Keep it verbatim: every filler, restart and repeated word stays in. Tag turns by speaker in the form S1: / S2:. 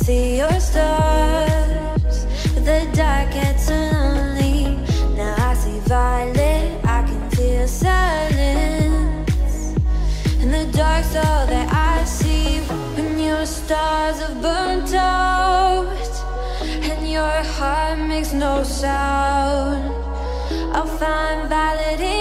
S1: see your stars, but the dark gets lonely. Now I see violet, I can feel silence. In the dark's all that I see. When your stars have burnt out and your heart makes no sound, I'll find validity